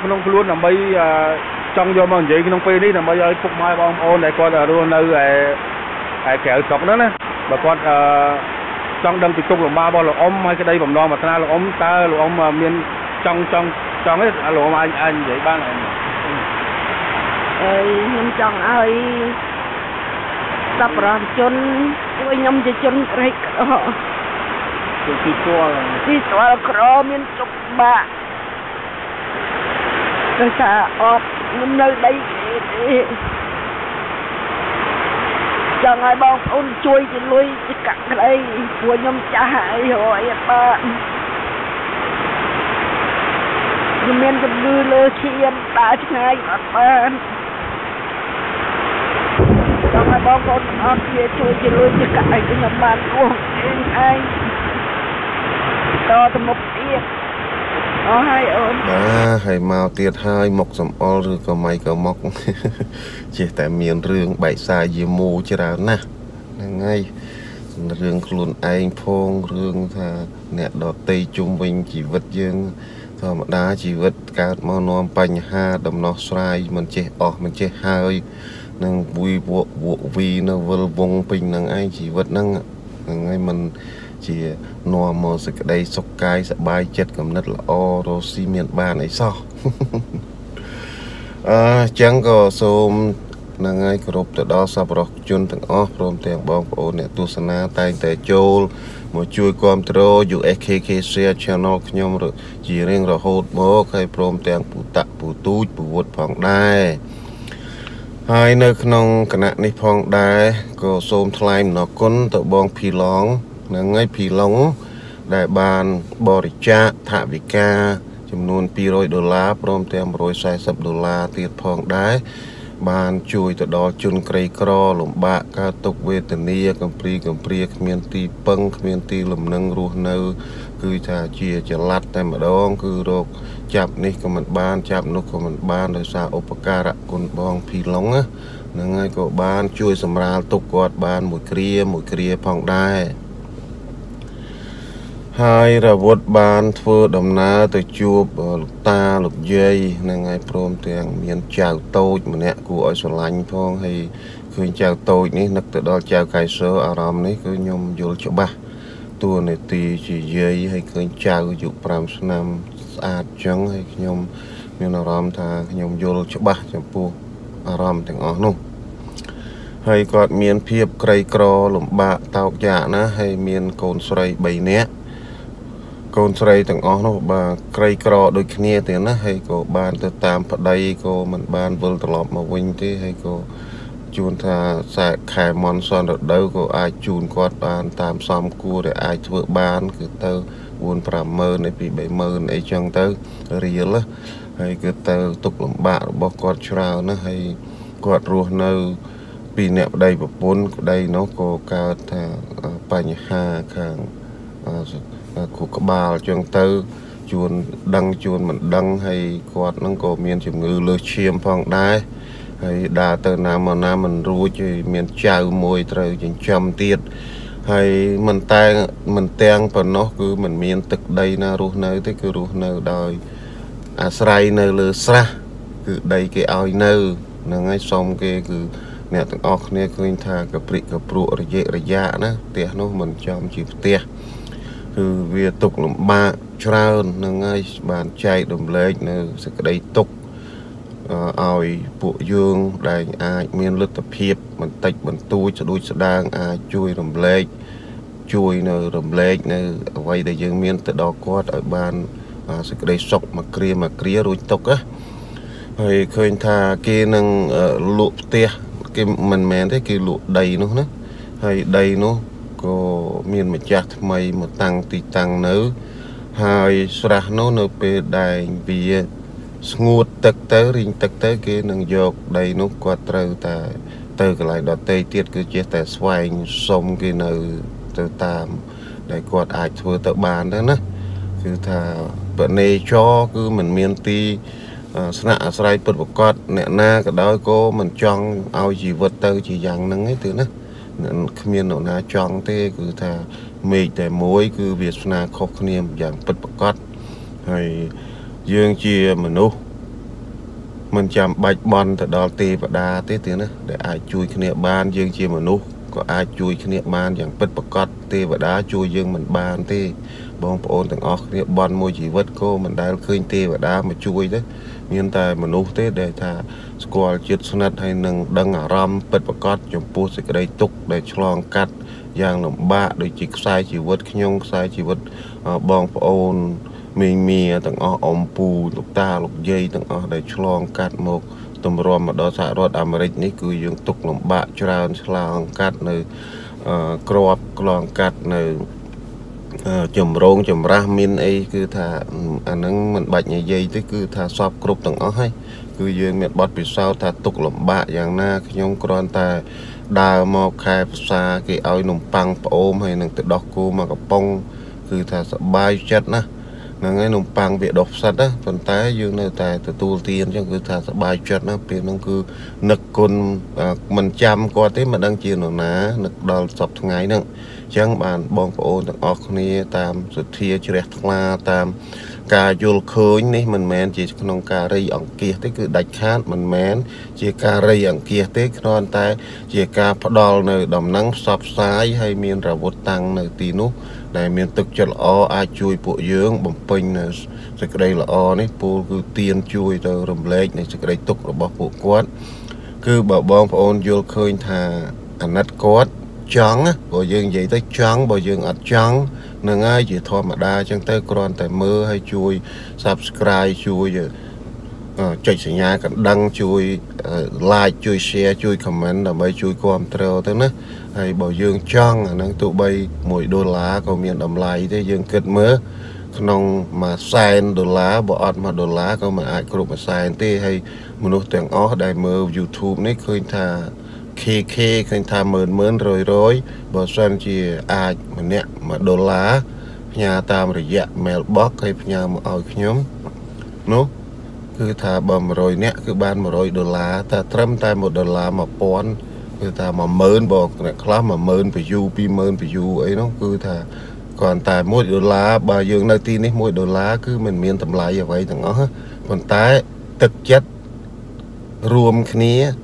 ក្នុងខ្លួនដើម្បីចង់យកមកនិយាយក្នុងពេលនេះដើម្បីឲ្យពុកម៉ែបងប្អូនដែលគាត់រស់នៅឯក្រៅស្រុកហ្នឹងណាបើគាត់ចង់ដឹងពីទុកលំបាករបស់លោកអ៊ំហើយក្តីបំណងប្រាថ្នាលោកអ៊ំតើលោកអ៊ំមានចង់ទេលោកអ៊ំអាចនិយាយបានខ្ញុំចង់ឲ្យសប្បុរសជនជួយខ្ញុំជាជនក្រីក្រទីស្គាល់ក្រមានទុកលំបាកដោយសារអត់ខ្ញុំនៅដីទេចង់ឲ្យបងប្អូនជួយជាលុយជាកាក់ក្តីព្រោះខ្ញុំចាស់ហើយរយអត់បានខ្ញុំមានជំងឺលើឈាមដើរឆ្ងាយអត់បានចង់ឲ្យបងប្អូនអត់គ្នាជួយជាលុយជាកាក់ឲ្យខ្ញុំបានរស់ឯងតទៅមុខទៀតអស់ហើយអូនហើយមកទៀតហើយមុខសំអល់ឬក៏ម៉ៃក៏មុខចេះតែមានរឿងបែកសាយាមូច្រើនណាស់ហ្នឹងហើយរឿងខ្លួនឯងផងរឿងថាអ្នកដតីជុំវិញជីវិតយើងធម្មតាជីវិតកើតមកនាំបញ្ហាដំណោះស្រាយមិនចេះអស់មិនចេះហើយនឹងវវីនៅវិលវងពេញនឹងឯងជីវិតហ្នឹងហើយមិនជានាំមកសេចក្តីសុខកាយសប្បាយចិត្តកំណត់ល្អរស់ស៊ីមានបានអីសោះចឹងក៏សូមនឹងឲ្យគ្រប់ទៅដល់សប្បុរសជនទាំងអស់ព្រមទាំងបងប្អូនអ្នកទស្សនាតែងតែចូលមកជួយគាំទ្រ USKK Share Channel ខ្ញុំជារៀងរហូតមកហើយព្រមទាំងពូតាក់ពូទូចពូវុតផងដែរហើយនៅក្នុងគណៈនេះផងដែរក៏សូមថ្លែងអំណរគុណទៅបងភីឡងនឹងឲ្យភីឡុងដែលបានបរិច្ចាគថវិកាចំនួន$200ព្រមទាំង$140ទៀតផងដែរបានជួយទៅដល់ជនក្រីក្រលំបាកកើតទុក្ខវេទនាកំព្រាគ្មានទីពឹងគ្មានទីលំនឹងរស់នៅគឺថាជាចល័តតែម្ដងគឺរកចាប់នេះក៏មិនបានចាប់នោះក៏មិនបានដោយសារឧបការៈគុណបងភីឡុងហ្នឹងហើយក៏បានជួយសម្រាលទុក្ខគាត់បានមួយគ្រាផងដែរហើយរវត្តបានធ្វើដំណើរទៅជួបលោកតាលោកយាយនឹងឲ្យព្រមទាំងមានចៅតូចម្នាក់គួរឲ្យស្រឡាញ់ផងហើយឃើញចៅតូចនេះនឹកទៅដល់ចៅកៃសើអារម្មណ៍នេះគឺខ្ញុំយល់ច្បាស់តួនាទីជាយាយហើយឃើញចៅអាយុ5ឆ្នាំស្អាតចឹងហើយខ្ញុំមានអារម្មណ៍ថាខ្ញុំយល់ច្បាស់ចំពោះអារម្មណ៍ទាំងអស់នោះហើយគាត់មានភាពក្រីក្រលំបាកតោកយ៉ាកណាហើយមានកូនស្រី3នាក់កូនស្រីទាំងអស់នោះបាទក្រីក្រដូចគ្នាទេណាហើយក៏បានទៅតាមប្តីក៏មិនបានវិលត្រឡប់មកវិញទេហើយក៏ជួនថាខែមន់សនរដូវក៏អាចជូនគាត់បានតាមសមគួរដែលអាចធ្វើបានគឺទៅ4-50000ពី30000អីចឹងទៅរៀលហើយគឺទៅទុកលំបាករបស់គាត់ច្រើនណាហើយគាត់រស់នៅពីអ្នកប្តីប្រពន្ធក្តីនោះក៏កើតថាបញ្ហាខាងខួរក្បាលចឹងទៅជួនដឹងជួនមិនដឹងហើយគាត់នឹងក៏មានជំងឺលើសឈាមផងដែរហើយដើរទៅណាមកណាមិនរួចហើយមានចៅមួយត្រូវចិញ្ចឹមទៀតហើយមិនទាំងប៉ុណ្ណោះគឺមិនមានទឹកដីណារស់នៅទេគឺរស់នៅដោយអាស្រ័យនៅលើស្រះគឺដីគេឲ្យនៅហ្នឹងហើយសុំគេគឺអ្នកទាំងអស់គ្នាឃើញថាកព្រិកកព្រក់រយៈណាផ្ទះនោះមិនចំជាផ្ទះគឺវាទុកលំបាកច្រើននឹងហើយបានចែករំលែកនៅសេចក្តីទុកឲ្យពួកយើងដែលអាចមានលទ្ធភាពបន្តិចបន្តួចស្ដួចស្ដាងអាចជួយរំលែកនៅអ្វីដែលយើងមានទៅដល់គាត់ឲ្យបានសេចក្តីសុខមួយគ្រារួចទុកណាហើយឃើញថាគេនឹងលក់ផ្ទះគេមិនមែនទេគេលក់ដីនោះណាហើយដីនោះក៏មានម្ចាស់ថ្មីមកតាំងទីតាំងនៅហើយស្រះនោះនៅពេលដែលវាស្ងួតទឹកទៅរីងទឹកទៅគេនឹងយកដីនោះគាត់ត្រូវតែទៅកន្លែងដទៃទៀតគឺចេះតែស្វែងសុំគេនៅទៅតាមដែលគាត់អាចធ្វើទៅបានដែរណាគឺថាបនេចរគឺមិនមានទីស្នាក់អាស្រ័យពិតប្រាកដអ្នកណាក៏ដោយក៏មិនចង់ឲ្យជីវិតទៅជាយ៉ាងហ្នឹងទេណាគ្មាននរណាចង់ទេគឺថាមេឃតែមួយគឺវាសនាខុសគ្នាយ៉ាងពិតប្រាកដហើយយើងជាមនុស្ស mình chạm bạch bon từ đó tê và đa tê tiếng nữa để ai chui cái niệm ban dương chia mà nụ có ai chui cái niệm ban dạng bứt bật cọt tê và đá chui dương mình ban tê bong ôn từng óc niệm bon môi chỉ vớt cô mình đã khơi tê và đá mà chui đấy nhưng tại mà nụ tê để thà squall chết sunat hay nâng đăng ở ram bứt bật cọt trong pu sẽ cái đây tục để chlong cắt giang làm bạ để chỉ sai chỉ vớt nhung sai chỉ vớt bong ôn mình mì từng ôm pu lục ta lục dây từng để chlong cắt một tụm ròm mà đó xã rốt Americ ní cứ dương tục làm bạ tràn chlong cắt nơi crop chlong cắt nơi chùm rong chùm ra min ấy cứ thà anh nâng mình bạch như dây tới cứ thà shop group từng hay cứ dương miệt bọt bị sao thà tục làm bạ dạng na nhung con ta đào một khai xa cái áo nồng păng ôm hay nâng tự đọc cô mà gặp bông cứ thà sợ bay chất na nâng cái nồng păng bị độc sạch á phần tái dương nơi tài tự tu tiên chứ cứ thà sợ bay chất na vì nó cứ nực con mình chăm qua thế mà đang chiều nó ná nực đào sập ngày nâng chẳng bàn bong ôn tặng óc này tam sự thia chẹt la tam cà dul khơi này mình men chỉ trong cà ri ỏng kia thế cứ đạch khát mình men chỉ cà ri ỏng kia thế non tay chỉ cà phật đòn nơi đầm nắng sập sái hay miền rào bột tăng nơi tì nút này miền thực chất là ai chui bộ dưỡng bầm pin này sẽ đây là này po cứ tiền chui từ rầm lệch này sẽ đây tục là bọc bộ quát cứ bảo bong ôn dul khơi thà anh nát quát trắng bộ dương vậy tới trắng bộ dương ở trắng nâng ai chỉ thôi mà đa chẳng tới con tại mơ hay chui subscribe chui chạy sinh nhà cần đăng chui like chui share chui comment là mấy chui com treo tới nữa hay bộ dương trắng nâng tụ bay $1 có miền đầm lại thế dương kết mơ không mà sign $1 bộ ọt mà $1 có mà ai cũng mà sign thế hay một tiếng ó đại mơ YouTube này khơi thà KK khơi thà mơn rồi bỏ sang chỉ ai mà nè mà $1 nhà tam rồi dạ mailbox hay nhà mà ao nhóm nó cứ thà bầm rồi nè cứ ban $100 ta trâm tay $1 mà pon cứ thà mà mơn bỏ này class mà mơn phải du pi mơn phải du ấy nó cứ thà còn tại $1 bà dương nơi tin ấy $1 cứ mình miên tầm lại như vậy thằng nó còn tái thực chất rùm khía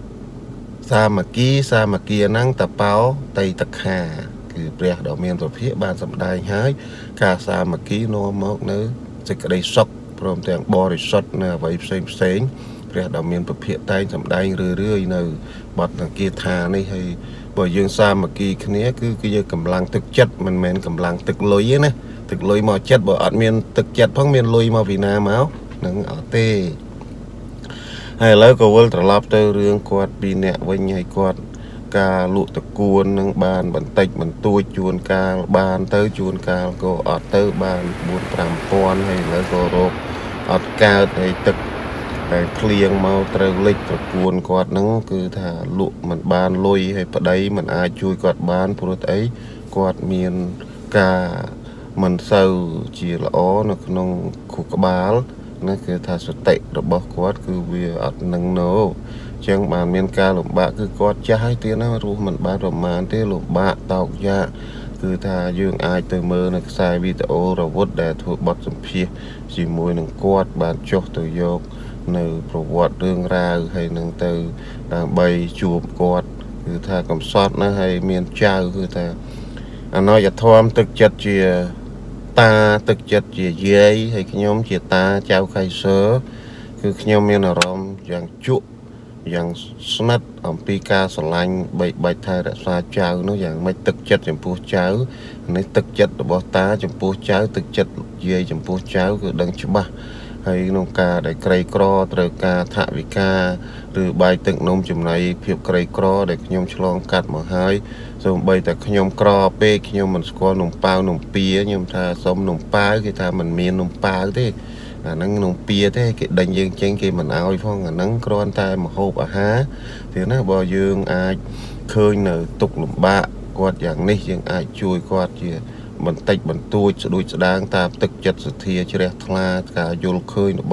sa mà kia năng tập báo tây tật hàคือเปรียดอกเมียนตัวเพี้ยบานสำได้หายกาซามากี้โนมอกเนื้อจะกระไดซอกพร้อมแต่งบริสุทธิ์เนื้อไว้เซ็งเปรียดอกเมียนตัวเพี้ยใต้สำได้เรื่อยเนื้อบดกีทานี่ให้บ่ยังซามากี้คนนี้คือยังกำลังตึกจัดมันแมนกำลังตึกลอยนะตึกลอยมาจัดบ่อัดเมียนตึกจัดพังเมียนลอยมาวีนาเมานั่งเอาเต้ให้แล้วก็วนตลอดเตอเรื่องกวาดปีเนี่ยวันใหญ่กวาดกาลุตะกูนนังบานบันติมันตัวจวนกาบานเตอจวนกาก็อดเตอบานบุญปรำปอนให้แล้วก็โรคอดกาให้ตึกให้เคลียงมาเตอเล็กตะกูนกอดนั่งคือถ้าลุมันบานลอยให้ประเดี๋ยวมันอาช่วยกอดบานพวกไอ้กอดเมียนกามันเศร้าจีละอ้อนักน้องขุกบาลนั่นคือถ้าสติระบบกอดคือเวียอดนังโนจังบานเมียนกาหลุมบะคือกอดจะให้เตี้ยนะรู้มันบานประมาณเตี้ยหลุมบะตอกยาคือถ้ายืงอายเตอเมอร์นักสายวิดีโอเราวัดแดดถูกบดสัมพีสีมวยหนึ่งกอดบานจกตัวยกในประวัติเรื่องราวให้หนึ่งเตอใบจูบกอดคือถ้ากำซอดนะให้เมียนเจ้าคือถ้าอันน้อยจะทอมตึกจัดเจียตาตึกจัดเจียเย้ยให้ขยมเจียตาเจ้าไข่เสือคือขยมเมียนอารมณ์อย่างจุอย่างสนัดอมปีกาสลังใบไทยรักษาเจ้าเนาะอย่างไม่ตึกจัดจำปูเจ้าในตึกจัดบ่ตาจำปูเจ้าตึกจัดเย่จำปูเจ้าคือดังฉบับให้นงกาได้ไกรกรอตรกาทะวิกาหรือใบตึกนมจำในเพียบไกรกรอได้ขยมฉลองกัดหมอหายส่วนใบแต่ขยมกรอเป้ขยมมันสกอหนุ่มเปล่าหนุ่มเปียยมทาสมหนุ่มป้าคือทามันเมียนหนุ่มป้าที่นั่งนมเปียที่ดังยืงเจงกี่มันเอาไอ้พ่อนั่งกรอนตายมาโฮบฮะถึงนะบ่ยืงอาเคยเนอตุกหลุมบะกอดอย่างนี้ยังอาช่วยกอดเยอะมันติดมันตัวจะดูจะดังตามตึกจัดสเทียเฉลี่ยทลากาโยลเคยหนูบ่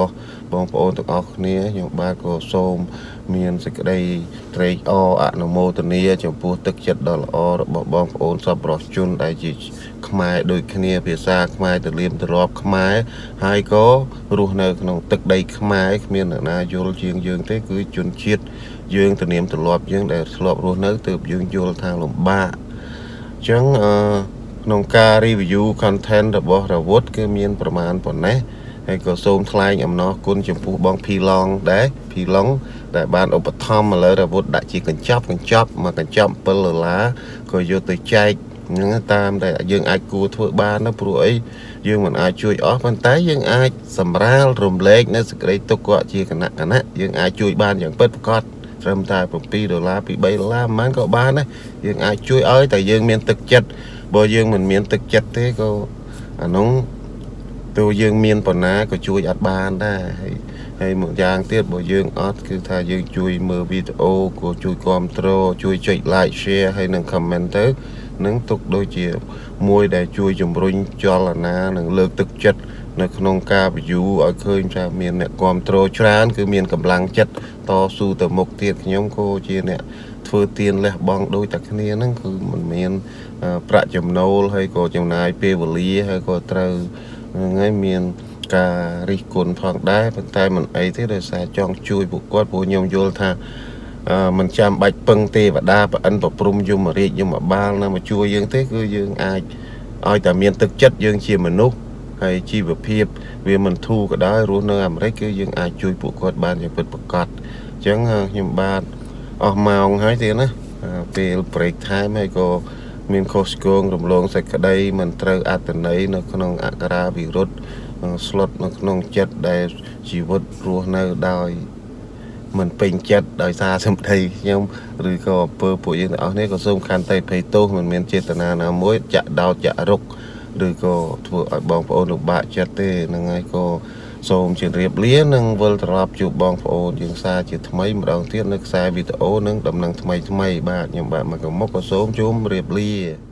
បងប្អូនទាំងអស់គ្នាខ្ញុំបាទក៏សូមមានសេចក្តីត្រេកអរអនុមោទនាចំពោះទឹកចិត្តដ៏ល្អរបស់បងប្អូនសប្បុរសជនដែលជាខ្មែរដូចគ្នាភាសាខ្មែរទលាមទលាប់ខ្មែរហើយក៏រស់នៅក្នុងទឹកដីខ្មែរគ្មានអ្នកណាយល់ជាងយើងទេគឺជនជាតិយើងទលាមទលាប់យើងដែលធ្លាប់រស់នៅទើបយើងយល់ថាលំបាកអញ្ចឹងក្នុងការ review content របស់រវុធគឺមានប្រមាណប៉ុណ្ណេះហើយក៏សូមថ្លែងអំណរគុណចំពោះបងភីឡុងដែរភីឡុងដែលបានឧបត្ថម្ភឥឡូវរវុធដាក់ជាកញ្ចប់មកកញ្ចប់$7ក៏យកទៅចែកហ្នឹងតាមតែយើងអាចគួរធ្វើបានណាព្រោះអីយើងមិនអាចជួយអស់ប៉ុន្តែយើងអាចសម្រាលរំលែកនៅសេចក្តីទុក្ខជាគណៈយើងអាចជួយបានយ៉ាងពិតប្រាកដត្រឹមតែ$7ពី$3មិនក៏បានដែរយើងអាចជួយឲ្យតែយើងមានទឹកចិត្តបើយើងមិនមានទឹកចិត្តទេក៏អានោះទោះយើងមានប៉ុណ្ណាក៏ជួយអត់បានដែរហើយមួយយ៉ាងទៀតបើយើងអត់គឺថាយើងជួយមើលវីដេអូក៏ជួយគាំទ្រជួយចុច like share ហើយនឹង comment ទៅនឹងទុកដូចជាមួយដែលជួយជំរុញចលនានិងលើកទឹកចិត្តនៅក្នុងការ view ឲ្យឃើញថាមានអ្នកគាំទ្រច្រើនគឺមានកម្លាំងចិត្តតស៊ូទៅមុខទៀតខ្ញុំក៏ជាអ្នកធ្វើទៀនលះបង់ដូចតែគ្នាហ្នឹងគឺមិនមានប្រាក់ចំណូលហើយក៏ចំណាយពេលវេលាហើយក៏ត្រូវហ្នឹងហើយមានការរិះគន់ផងដែរប៉ុន្តែមិនអីទេដោយសារចង់ជួយពួកគាត់ព្រោះខ្ញុំយល់ថាមិនចាំបាច់ពឹងទេវតាប្រអិនប្រព្រំយមរាជយមបាលណាមកជួយយើងទេគឺយើងអាចឲ្យតែមានទឹកចិត្តយើងជាមនុស្សហើយជីវភាពវាមិនធូរក៏ដោយរស់នៅអាមេរិកគឺយើងអាចជួយពួកគាត់បានយ៉ាងពិតប្រាកដអញ្ចឹងខ្ញុំបាទអស់ម៉ោងហើយទៀតណាពេល break time ហើយក៏មានខុសឆ្គងរំលងសេចក្តីមិនត្រូវអត្តន័យនៅក្នុងអក្ខរាវិរុទ្ធស្លុតនៅក្នុងចិត្តដែលជីវិតរស់នៅដោយមិនពេញចិត្តដោយសារសម្ដីខ្ញុំឬក៏អំពើពួកយើងទាំងអស់នេះក៏សូមខន្តីភ័យទោសមិនមានចេតនាណាមួយចាក់ដោតចាក់រុកឬក៏ធ្វើឲ្យបងប្អូនលំបាកចិត្តទេហ្នឹងហើយក៏សូមជម្រាបលានិងវិលត្រឡប់ជួបបងប្អូនយើងសារជាថ្មីម្ដងទៀតនៅខ្សែវីដេអូនិងដំណឹងថ្មីបាទខ្ញុំបាទមកកមុកក៏សូមជម្រាបលា